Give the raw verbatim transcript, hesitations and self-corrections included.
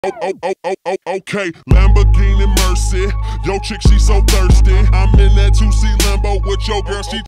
Oh, oh, oh, oh, oh, okay, Lamborghini Mercy. Yo chick, she so thirsty. I'm in that two C Lambo with your girl, she